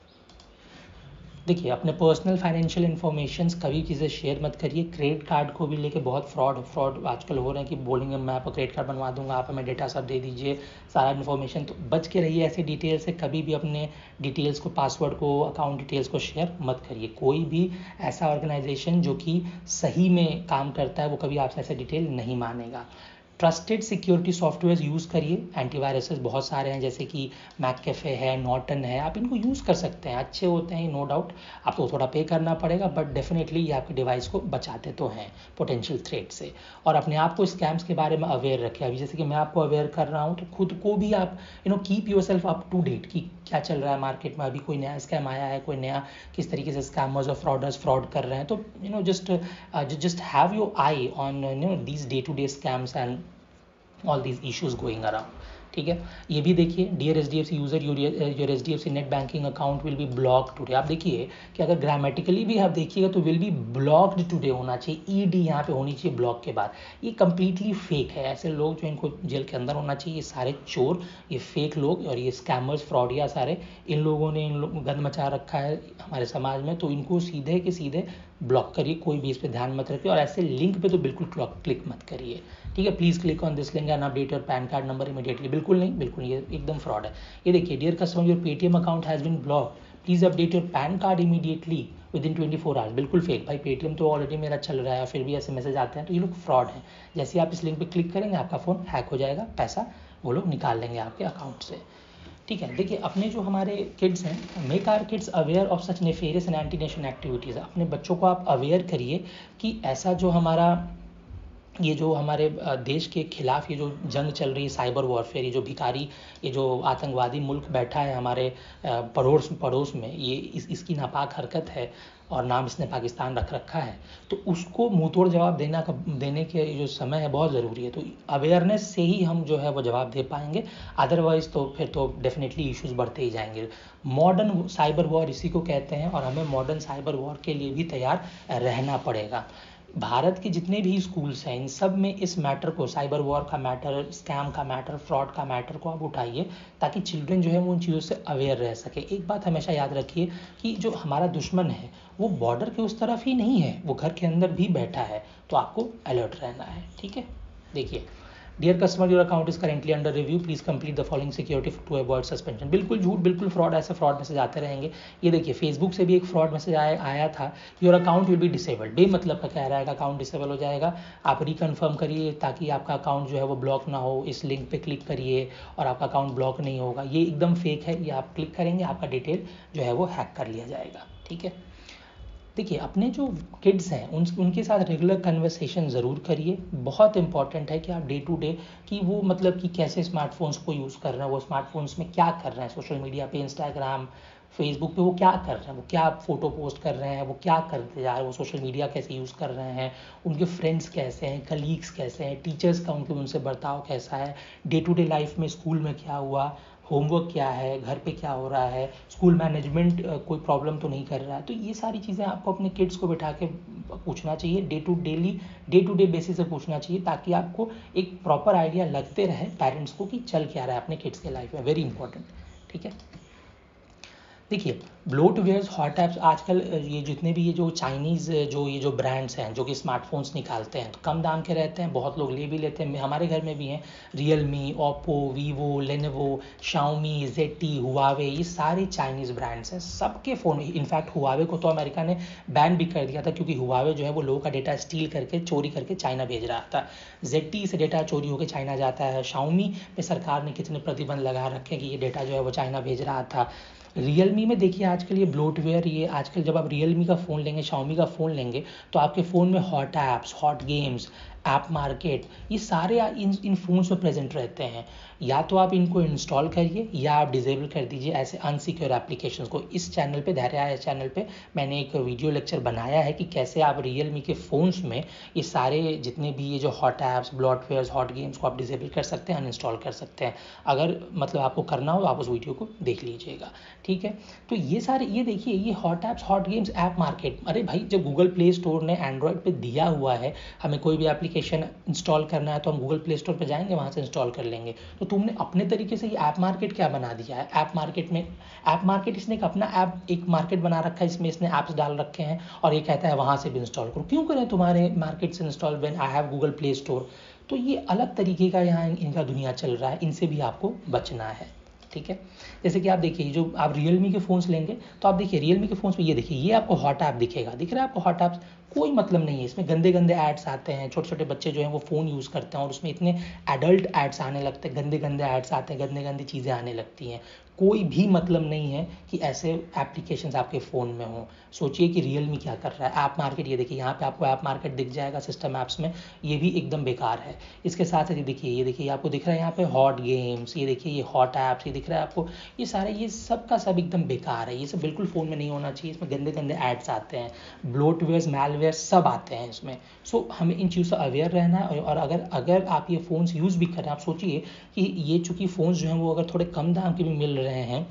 देखिए, अपने पर्सनल फाइनेंशियल इन्फॉर्मेशंस कभी किसी से शेयर मत करिए। क्रेडिट कार्ड को भी लेके बहुत फ्रॉड फ्रॉड आजकल हो रहे हैं कि बोलेंगे मैं आपको क्रेडिट कार्ड बनवा दूंगा, आप हमें डेटा सब दे दीजिए, सारा इन्फॉर्मेशन। तो बच के रहिए ऐसे डिटेल से। कभी भी अपने डिटेल्स को, पासवर्ड को, अकाउंट डिटेल्स को शेयर मत करिए। कोई भी ऐसा ऑर्गेनाइजेशन जो कि सही में काम करता है वो कभी आपसे ऐसे डिटेल नहीं मानेगा। ट्रस्टेड सिक्योरिटी सॉफ्टवेयर यूज़ करिए। एंटीवायरसेस बहुत सारे हैं, जैसे कि मैककेफे है, नॉर्टन है, आप इनको यूज़ कर सकते हैं, अच्छे होते हैं नो डाउट। आपको थोड़ा पे करना पड़ेगा, बट डेफिनेटली ये आपके डिवाइस को बचाते तो हैं पोटेंशियल थ्रेट से। और अपने आप को स्कैम्स के बारे में अवेयर रखें। अभी जैसे कि मैं आपको अवेयर कर रहा हूँ, तो खुद को भी आप you know keep yourself up to date कि क्या चल रहा है मार्केट में, अभी कोई नया स्कैम आया है, कोई नया किस तरीके से स्कैमर्स और फ्रॉडर्स फ्रॉड कर रहे हैं। तो you know just just have your eye on you know these day to day scams and all these issues going around, ठीक है। ये भी देखिए, dear H D F C user, your H D F C net banking account will be blocked today. आप देखिए कि अगर grammatically भी आप देखिएगा तो विल बी ब्लॉक्ड टुडे होना चाहिए, ई डी यहाँ पे होनी चाहिए ब्लॉक के बाद। ये कंप्लीटली फेक है। ऐसे लोग जो इनको जेल के अंदर होना चाहिए, ये सारे चोर, ये फेक लोग और ये स्कैमर्स, फ्रॉडिया सारे, इन लोगों ने इन लोग गंद मचा रखा है हमारे समाज में। तो इनको सीधे के सीधे ब्लॉक करिए, कोई भी इस पर ध्यान मत रखिए। और ऐसे लिंक पे तो बिल्कुल क्लिक मत करिए, ठीक है। Please click on this link and update your PAN card number immediately. बिल्कुल नहीं, बिल्कुल ये एकदम फ्रॉड है। ये देखिए, dear customer, your Paytm account has been block, please update your PAN card immediately within twenty four hours. बिल्कुल fake. भाई, पेटीएम तो ऑलरेडी मेरा चल रहा है, फिर भी ऐसे मैसेज आते हैं, तो ये लोग फ्रॉड हैं। जैसे आप इस लिंक पर क्लिक करेंगे आपका फ़ोन हैक हो जाएगा, पैसा वो लोग निकाल लेंगे आपके अकाउंट से, ठीक है। देखिए, अपने जो हमारे किड्स हैं, make our kids aware of such nefarious and anti nation activities. अपने बच्चों को आप अवेयर करिए कि ऐसा जो हमारा ये जो हमारे देश के खिलाफ ये जो जंग चल रही है, साइबर वॉरफेयर, ये जो भिखारी, ये जो आतंकवादी मुल्क बैठा है हमारे पड़ोस पड़ोस में, ये इस इसकी नापाक हरकत है और नाम इसने पाकिस्तान रख रखा है, तो उसको मुंह तोड़ जवाब देना देने के जो समय है बहुत ज़रूरी है। तो अवेयरनेस से ही हम जो है वो जवाब दे पाएंगे, अदरवाइज़ तो फिर तो डेफिनेटली इश्यूज बढ़ते ही जाएंगे। मॉडर्न साइबर वॉर इसी को कहते हैं और हमें मॉडर्न साइबर वॉर के लिए भी तैयार रहना पड़ेगा। भारत के जितने भी स्कूल्स हैं इन सब में इस मैटर को, साइबर वॉर का मैटर, स्कैम का मैटर, फ्रॉड का मैटर को आप उठाइए ताकि चिल्ड्रन जो है वो उन चीज़ों से अवेयर रह सके। एक बात हमेशा याद रखिए कि जो हमारा दुश्मन है वो बॉर्डर के उस तरफ ही नहीं है, वो घर के अंदर भी बैठा है, तो आपको अलर्ट रहना है। ठीक है, देखिए, dear customer, your account is currently under review, please complete the following security to avoid suspension. बिल्कुल झूठ, बिल्कुल फ्रॉड, ऐसे फ्रॉड मैसेज आते रहेंगे। ये देखिए, फेसबुक से भी एक फ्रॉड मैसेज आया आया था, your account will be disabled. बेमतलब का कह रहा है कि अकाउंट डिसेबल हो जाएगा, आप रिकन्फर्म करिए ताकि आपका अकाउंट जो है वो ब्लॉक ना हो, इस लिंक पे क्लिक करिए और आपका अकाउंट ब्लॉक नहीं होगा। ये एकदम फेक है, ये आप क्लिक करेंगे आपका डिटेल जो है वो हैक कर लिया जाएगा। ठीक है, देखिए, अपने जो किड्स हैं उन उनके साथ रेगुलर कन्वर्सेशन ज़रूर करिए। बहुत इंपॉर्टेंट है कि आप डे टू डे कि वो मतलब कि कैसे स्मार्टफोन्स को यूज़ कर रहे हैं, वो स्मार्टफोन्स में क्या कर रहे हैं, सोशल मीडिया पे, इंस्टाग्राम, फेसबुक पे वो क्या कर रहे हैं, वो क्या फ़ोटो पोस्ट कर रहे हैं, वो क्या करते जा रहे हैं, वो सोशल मीडिया कैसे यूज़ कर रहे हैं, उनके फ्रेंड्स कैसे हैं, कलीग्स कैसे हैं, टीचर्स का उनके उनसे बर्ताव कैसा है, डे टू डे लाइफ में स्कूल में क्या हुआ, होमवर्क क्या है, घर पे क्या हो रहा है, स्कूल मैनेजमेंट कोई प्रॉब्लम तो नहीं कर रहा है। तो ये सारी चीज़ें आपको अपने किड्स को बिठा के पूछना चाहिए, day to daily day to day basis पे पूछना चाहिए ताकि आपको एक प्रॉपर आइडिया लगते रहे पेरेंट्स को कि चल क्या रहा है अपने किड्स के लाइफ में। Very important. ठीक है, देखिए, ब्लोटवेयर्स, हॉट ऐप्स, आजकल ये जितने भी ये जो चाइनीज़ जो ये जो ब्रांड्स हैं जो कि स्मार्टफोन्स निकालते हैं तो कम दाम के रहते हैं, बहुत लोग ले भी लेते हैं, हमारे घर में भी हैं। Realme, Oppo, Vivo, Lenovo, Xiaomi, ZTE, Huawei, ये सारे चाइनीज़ ब्रांड्स हैं। सबके फ़ोन, इनफैक्ट हुआवे को तो अमेरिका ने बैन भी कर दिया था क्योंकि हुआवे जो है वो लोगों का डेटा स्टील करके, चोरी करके चाइना भेज रहा था। जेटी से डेटा चोरी होकर चाइना जाता है। शाओमी पे सरकार ने कितने प्रतिबंध लगा रखे कि ये डेटा जो है वो चाइना भेज रहा था। रियलमी में देखिए, आजकल ये ब्लोटवेयर, ये आजकल जब आप रियलमी का फ़ोन लेंगे, शाओमी का फ़ोन लेंगे तो आपके फ़ोन में hot apps, hot games, app market, ये सारे इन इन फ़ोन्स में प्रेजेंट रहते हैं। या तो आप इनको इंस्टॉल करिए या आप डिसेबल कर दीजिए ऐसे अनसिक्योर एप्लीकेशंस को। इस चैनल पे, धैर्य इस चैनल पे मैंने एक वीडियो लेक्चर बनाया है कि कैसे आप रियलमी के फ़ोन्स में ये सारे जितने भी ये जो hot apps, bloatwares, hot games को आप डिसेबल कर सकते हैं, अनइंस्टॉल कर सकते हैं। अगर मतलब आपको करना हो आप उस वीडियो को देख लीजिएगा। ठीक है, तो ये सारे, ये देखिए, ये hot apps, hot games, app market, अरे भाई, जब गूगल प्ले स्टोर ने एंड्रॉयड पे दिया हुआ है, हमें कोई भी एप्लीकेशन इंस्टॉल करना है तो हम गूगल प्ले स्टोर पे जाएंगे, वहाँ से इंस्टॉल कर लेंगे। तो तुमने अपने तरीके से ये ऐप मार्केट क्या बना दिया है। ऐप मार्केट में, ऐप मार्केट इसने एक अपना ऐप, एक मार्केट बना रखा है, इसमें इसने ऐप्स डाल रखे हैं और ये कहता है वहाँ से भी इंस्टॉल करो। क्यों करें तुम्हारे मार्केट से install when I have Google Play Store. तो ये अलग तरीके का यहाँ इनका दुनिया चल रहा है, इनसे भी आपको बचना है। ठीक है, जैसे कि आप देखिए, जो आप रियलमी के फ़ोन्स लेंगे तो आप देखिए रियलमी के फ़ोन्स में ये देखिए, ये आपको हॉट ऐप दिखेगा, दिख रहा है आपको हॉट ऐप्स, कोई मतलब नहीं है इसमें। गंदे गंदे एड्स आते हैं, छोटे छोटे बच्चे जो हैं वो फ़ोन यूज़ करते हैं और उसमें इतने एडल्ट एड्स आने लगते हैं, गंदे गंदे एड्स आते हैं, गंदे गंदी चीज़ें आने लगती हैं। कोई भी मतलब नहीं है कि ऐसे एप्लीकेशंस आपके फ़ोन में हों। सोचिए कि रियलमी क्या कर रहा है। ऐप मार्केट, ये देखिए, यहाँ पे आपको ऐप मार्केट दिख जाएगा सिस्टम ऐप्स में, ये भी एकदम बेकार है। इसके साथ साथ ये देखिए, ये देखिए आपको दिख रहा है यहाँ पे हॉट गेम्स, ये देखिए ये हॉट ऐप्स, ये दिख रहा है आपको, ये सारे, ये सब का सब एकदम बेकार है। ये सब बिल्कुल फ़ोन में नहीं होना चाहिए, इसमें गंदे गंदे एड्स आते हैं, ब्लोटवेयर्स, मैलवेयर सब आते हैं इसमें। सो हमें इन चीज़ों से अवेयर रहना है। और अगर अगर आप ये फ़ोन्स यूज़ भी करें, आप सोचिए कि ये चूँकि फ़ोन्स जो हैं वो अगर थोड़े कम दाम के भी मिल रहे हैं,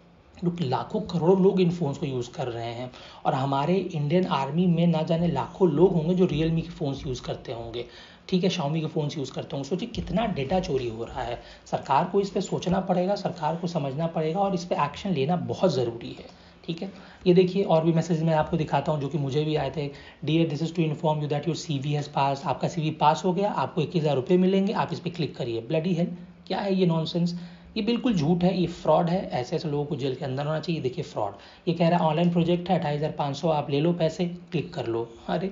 लाखों करोड़ों लोग इन फ़ोन्स को यूज़ कर रहे हैं और हमारे इंडियन आर्मी में ना जाने लाखों लोग होंगे जो रियलमी के फ़ोन्स यूज़ करते होंगे। ठीक है, शाओमी के फ़ोन्स यूज़ करते होंगे। सोचिए कितना डेटा चोरी हो रहा है। सरकार को इस पर सोचना पड़ेगा, सरकार को समझना पड़ेगा और इस पर एक्शन लेना बहुत ज़रूरी है। ठीक है, ये देखिए और भी मैसेज मैं आपको दिखाता हूँ जो कि मुझे भी आए थे। Dear, this is to inform you that your C V has pass. आपका सी वी पास हो गया, आपको इक्कीस हज़ार रुपये मिलेंगे, आप इस पर क्लिक करिए। ब्लडी हेल, क्या है ये नॉनसेंस। ये बिल्कुल झूठ है, ये फ्रॉड है। ऐसे ऐसे लोगों को जेल के अंदर होना चाहिए। देखिए फ्रॉड, ये कह रहा है ऑनलाइन प्रोजेक्ट है, अट्ठाईस हज़ार पाँच सौ, आप ले लो पैसे, क्लिक कर लो। अरे,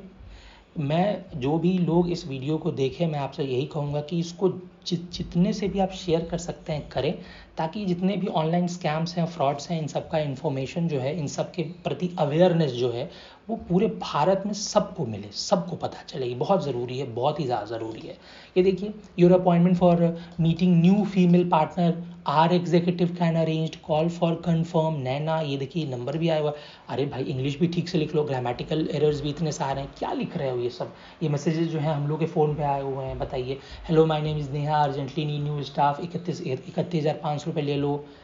मैं, जो भी लोग इस वीडियो को देखें, मैं आपसे यही कहूँगा कि इसको जितने से भी आप शेयर कर सकते हैं करें, ताकि जितने भी ऑनलाइन स्कैम्स हैं, फ्रॉड्स हैं, इन सब का इन्फॉर्मेशन जो है, इन सब के प्रति अवेयरनेस जो है वो पूरे भारत में सबको मिले, सबको पता चले। ये बहुत ज़रूरी है, बहुत ही ज़्यादा ज़रूरी है। ये देखिए, your appointment for meeting new female partner are executive can arrange, call for confirm, Naina, ये देखिए नंबर भी आया हुआ। अरे भाई, इंग्लिश भी ठीक से लिख लो, ग्रामेटिकल एरर्स भी इतने सारे हैं, क्या लिख रहे हो ये सब। ये मैसेजेस जो हैं हम लोग के फ़ोन पे आए हुए हैं, बताइए। Hello my name is Neha, urgently need new staff, इकतीस इकतीस हज़ार पाँच सौ रुपये ले लो।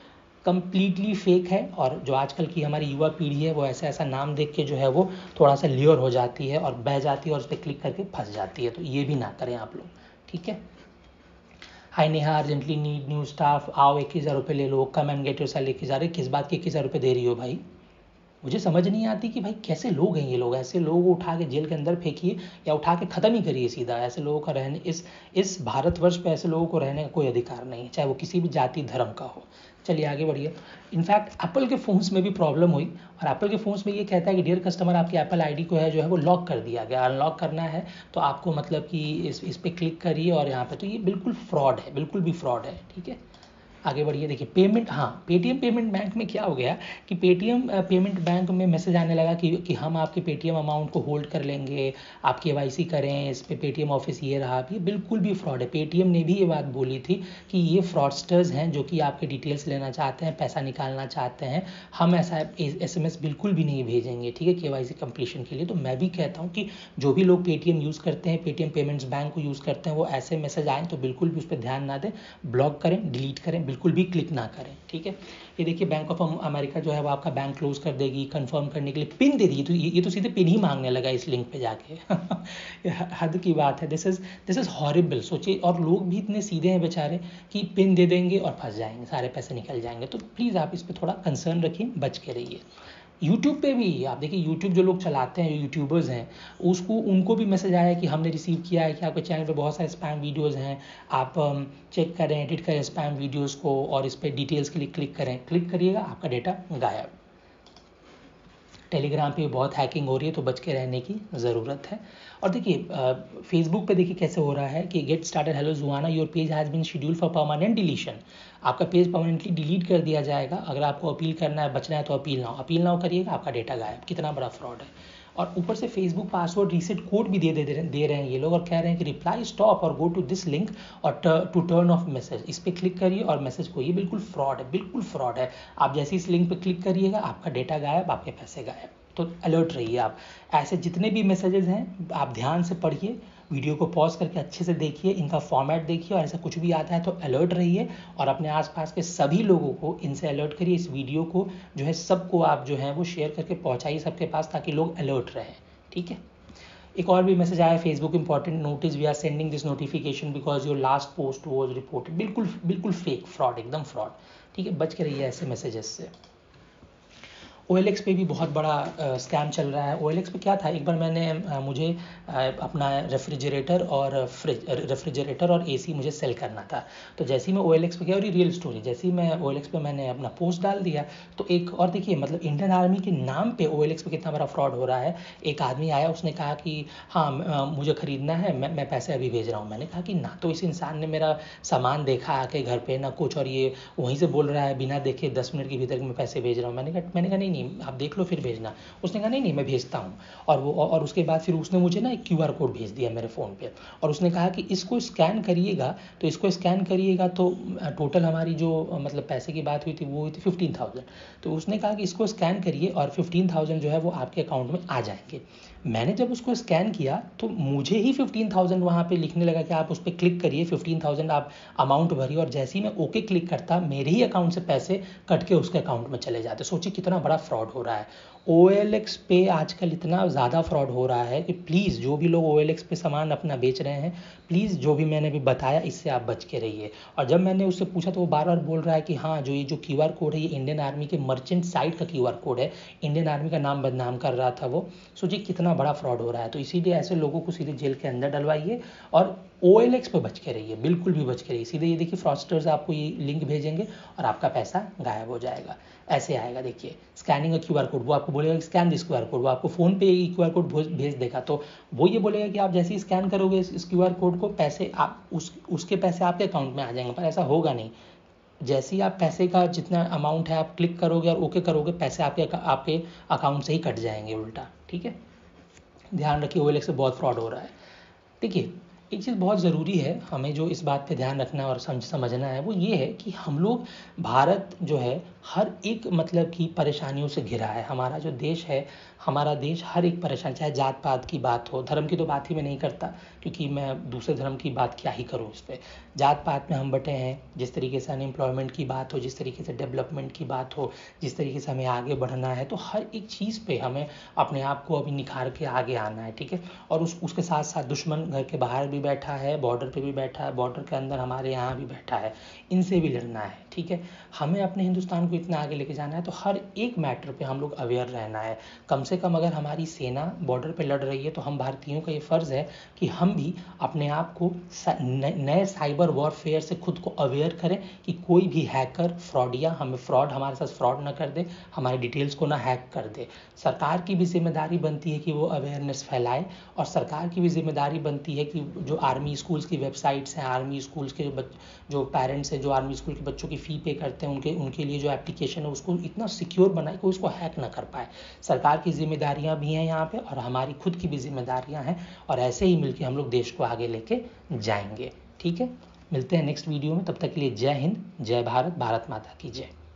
कंप्लीटली फेक है। और जो आजकल की हमारी युवा पीढ़ी है वो ऐसा ऐसा नाम देख के जो है वो थोड़ा सा ल्योर हो जाती है और बह जाती है और उस पर क्लिक करके फंस जाती है। तो ये भी ना करें आप लोग, ठीक है। Hi Neha, urgently need new staff, आओ इक्कीस हज़ार रुपये ले लो, come and get your salary. इक्कीस हज़ार किस बात के इक्कीस हज़ार रुपये दे रही हो भाई? मुझे समझ नहीं आती कि भाई कैसे लोग हैं ये लोग। ऐसे लोगों को उठा के जेल के अंदर फेंकिए या उठा के ख़त्म ही करिए सीधा। ऐसे लोगों का रहने इस इस भारतवर्ष पे ऐसे लोगों को रहने का कोई अधिकार नहीं है, चाहे वो किसी भी जाति धर्म का हो। चलिए आगे बढ़िए। इनफैक्ट एप्पल के फ़ोन्स में भी प्रॉब्लम हुई और एप्पल के फ़ोन्स में ये कहता है कि डियर कस्टमर, आपकी एप्पल आईडी को है जो है वो लॉक कर दिया गया। अनलॉक करना है तो आपको मतलब कि इस इस पर क्लिक करिए और यहाँ पे, तो ये बिल्कुल फ्रॉड है, बिल्कुल भी फ्रॉड है, ठीक है। आगे बढ़िए। देखिए पेमेंट, हाँ पेटीएम पेमेंट बैंक में क्या हो गया कि पेटीएम पेमेंट बैंक में मैसेज आने लगा कि कि हम आपके पेटीएम अमाउंट को होल्ड कर लेंगे, आप केवाईसी करें, इस पे पेटीएम ऑफिस ये रहा। ये बिल्कुल भी फ्रॉड है। पेटीएम ने भी ये बात बोली थी कि ये फ्रॉडस्टर्स हैं जो कि आपके डिटेल्स लेना चाहते हैं, पैसा निकालना चाहते हैं। हम ऐसा एस एम एस बिल्कुल भी नहीं भेजेंगे, ठीक है, केवाईसी कंप्लीशन के लिए। तो मैं भी कहता हूँ कि जो भी लोग पेटीएम यूज़ करते हैं, पेटीएम पेमेंट्स बैंक को यूज़ करते हैं, वो ऐसे मैसेज आए तो बिल्कुल भी उस पर ध्यान ना दें, ब्लॉक करें, डिलीट करें, बिल्कुल भी क्लिक ना करें, ठीक है। ये देखिए बैंक ऑफ अमेरिका जो है वो आपका बैंक क्लोज कर देगी, कंफर्म करने के लिए पिन दे दी। तो ये, ये तो सीधे पिन ही मांगने लगा इस लिंक पे जाके हद की बात है। This is this is horrible. सोचिए, और लोग भी इतने सीधे हैं बेचारे कि पिन दे देंगे और फंस जाएंगे, सारे पैसे निकल जाएंगे। तो प्लीज़ आप इस पर थोड़ा कंसर्न रखिए, बच के रहिए। यूट्यूब पे भी आप देखिए, यूट्यूब जो लोग चलाते हैं, यूट्यूबर्स हैं, उसको उनको भी मैसेज आया कि हमने रिसीव किया है कि आपके चैनल पे बहुत सारे स्पैम वीडियोस हैं, आप चेक करें, एडिट करें स्पैम वीडियोस को और इस पर डिटेल्स के लिए क्लिक करें। क्लिक करिएगा, आपका डेटा गायब। टेलीग्राम पे बहुत हैकिंग हो रही है, तो बच के रहने की ज़रूरत है। और देखिए फेसबुक पे देखिए कैसे हो रहा है कि get started, hello Juana, your page has been schedule for permanent deletion. आपका पेज परमानेंटली डिलीट कर दिया जाएगा। अगर आपको अपील करना है, बचना है, तो अपील ना हो, अपील ना हो करिएगा, आपका डेटा गायब। कितना बड़ा फ्रॉड है। और ऊपर से फेसबुक पासवर्ड रीसेट कोड भी दे दे दे रहे हैं ये लोग और कह रहे हैं कि रिप्लाई स्टॉप और गो टू दिस लिंक और टू टर्न ऑफ मैसेज, इस पर क्लिक करिए और मैसेज को। ये बिल्कुल फ्रॉड है, बिल्कुल फ्रॉड है। आप जैसे इस लिंक पे क्लिक करिएगा, आपका डेटा गायब, आपके पैसे गायब। तो अलर्ट रहिए आप। ऐसे जितने भी मैसेजेस हैं आप ध्यान से पढ़िए, वीडियो को पॉज करके अच्छे से देखिए, इनका फॉर्मेट देखिए, और ऐसा कुछ भी आता है तो अलर्ट रहिए और अपने आसपास के सभी लोगों को इनसे अलर्ट करिए। इस वीडियो को जो है सबको आप जो है वो शेयर करके पहुंचाइए सबके पास, ताकि लोग अलर्ट रहें, ठीक है। एक और भी मैसेज आया, Facebook important notice, we are sending this notification because your last post was reported. बिल्कुल बिल्कुल फेक, फ्रॉड, एकदम फ्रॉड, ठीक है। बच के रहिए ऐसे मैसेजेस से। ओ एल एक्स पे भी बहुत बड़ा स्कैम चल रहा है। ओ एल एक्स पे क्या था, एक बार मैंने आ, मुझे आ, अपना रेफ्रिजरेटर और फ्रिज रेफ्रिजरेटर और एसी मुझे सेल करना था। तो जैसे ही मैं ओ एल एक्स पे गया, और ये रियल स्टोरी, जैसे ही मैं ओ एल एक्स पे मैंने अपना पोस्ट डाल दिया तो एक और देखिए, मतलब इंडियन आर्मी के नाम पे ओ एल एक्स पे कितना बड़ा फ्रॉड हो रहा है। एक आदमी आया, उसने कहा कि हाँ मुझे ख़रीदना है, मैं मैं पैसे अभी भेज रहा हूँ। मैंने कहा कि ना तो इस इंसान ने मेरा सामान देखा आके घर पे, ना कुछ, और ये वहीं से बोल रहा है बिना देखे दस मिनट के भीतर मैं पैसे भेज रहा हूँ। मैंने कहा मैंने कहा नहीं नहीं आप देख लो फिर भेजना। उसने कहा नहीं नहीं मैं भेजता हूँ। और वो और उसके बाद फिर उसने मुझे ना एक क्यू आर कोड भेज दिया मेरे फ़ोन पे, और उसने कहा कि इसको स्कैन करिएगा। तो इसको स्कैन करिएगा तो टोटल हमारी जो मतलब पैसे की बात हुई थी वो हुई थी फिफ्टीन थाउजेंड। तो उसने कहा कि इसको स्कैन करिए और फिफ्टीन थाउजेंड जो है वो आपके अकाउंट में आ जाएंगे। मैंने जब उसको स्कैन किया तो मुझे ही फिफ्टीन थाउजेंड वहाँ पे लिखने लगा कि आप उस पर क्लिक करिए, फिफ्टीन थाउजेंड आप अमाउंट भरिए, और जैसे ही मैं ओके क्लिक करता मेरे ही अकाउंट से पैसे कट के उसके अकाउंट में चले जाते। सोचिए कितना बड़ा फ्रॉड हो रहा है। ओ एल एक्स पे आजकल इतना ज़्यादा फ्रॉड हो रहा है कि प्लीज़ जो भी लोग ओ एल एक्स पे सामान अपना बेच रहे हैं, प्लीज़ जो भी मैंने भी बताया इससे आप बच के रहिए। और जब मैंने उससे पूछा तो वो बार बार बोल रहा है कि हाँ जो ये जो क्यू आर कोड है ये इंडियन आर्मी के मर्चेंट साइट का क्यू आर कोड है, इंडियन आर्मी का नाम बदनाम कर रहा था वो। सोचिए कितना बड़ा फ्रॉड हो रहा है। तो इसीलिए ऐसे लोगों को सीधे जेल के अंदर डलवाइए और ओ एल एक्स पे बच के रहिए, बिल्कुल भी बच के रहिए। सीधे ये देखिए फ्रॉडस्टर्स आपको ये लिंक भेजेंगे और आपका पैसा गायब हो जाएगा। ऐसे आएगा, देखिए स्कैनिंग का क्यू आर कोड, वो आपको बोलेगा scan this Q R code, वो आपको फ़ोन पे ये क्यू आर कोड भेज देगा। तो वो ये बोलेगा कि आप जैसे ही स्कैन करोगे इस क्यू आर कोड को, पैसे आप उस उसके पैसे आपके अकाउंट में आ जाएंगे, पर ऐसा होगा नहीं। जैसे ही आप पैसे का जितना अमाउंट है आप क्लिक करोगे और ओके करोगे, पैसे आपके आपके अकाउंट से ही कट जाएंगे उल्टा, ठीक है। ध्यान रखिए ओ एल एक्स से बहुत फ्रॉड हो रहा है। देखिए एक चीज़ बहुत ज़रूरी है हमें जो इस बात पे ध्यान रखना है और समझ समझना है वो ये है कि हम लोग भारत जो है हर एक मतलब की परेशानियों से घिरा है। हमारा जो देश है, हमारा देश हर एक परेशानी, चाहे जात पात की बात हो, धर्म की तो बात ही मैं नहीं करता क्योंकि मैं दूसरे धर्म की बात क्या ही करूँ इस पर। जात पात में हम बटे हैं, जिस तरीके से अनएम्प्लॉयमेंट की बात हो, जिस तरीके से डेवलपमेंट की बात हो, जिस तरीके से हमें आगे बढ़ना है, तो हर एक चीज़ पे हमें अपने आप को अभी निखार के आगे आना है, ठीक है। और उस उसके साथ साथ दुश्मन घर के बाहर भी बैठा है, बॉर्डर पे भी बैठा है, बॉर्डर के अंदर हमारे यहाँ भी बैठा है, इनसे भी लड़ना है, ठीक है। हमें अपने हिंदुस्तान को इतना आगे लेके जाना है तो हर एक मैटर पे हम लोग अवेयर रहना है। कम से कम अगर हमारी सेना बॉर्डर पे लड़ रही है तो हम भारतीयों का ये फ़र्ज़ है कि हम भी अपने आप को नए साइबर वॉरफेयर से खुद को अवेयर करें कि कोई भी हैकर फ्रॉडिया हमें फ्रॉड हमारे साथ फ्रॉड ना कर दे, हमारी डिटेल्स को ना हैक कर दे। सरकार की भी जिम्मेदारी बनती है कि वो अवेयरनेस फैलाए, और सरकार की भी जिम्मेदारी बनती है कि जो आर्मी स्कूल्स की वेबसाइट्स हैं, आर्मी स्कूल्स के जो बच जो पेरेंट्स हैं जो आर्मी स्कूल के बच्चों की फ़ी पे करते हैं, उनके उनके लिए जो एप्लीकेशन है उसको इतना सिक्योर बनाए कि उसको हैक ना कर पाए। सरकार की जिम्मेदारियां भी हैं यहाँ पे और हमारी खुद की भी जिम्मेदारियां हैं, और ऐसे ही मिलकर हम लोग देश को आगे लेके जाएंगे, ठीक है। मिलते हैं नेक्स्ट वीडियो में, तब तक के लिए जय हिंद, जय भारत, भारत माता की जय।